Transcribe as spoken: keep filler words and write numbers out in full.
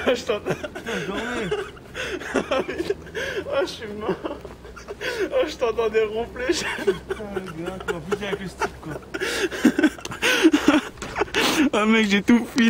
je t'entends. Putain, dormez. Oh, je suis mort. Oh, je t'entendais ronfler. Putain, le gars, tu m'as foutu avec le stick, quoi. Oh, mec, j'ai tout fini.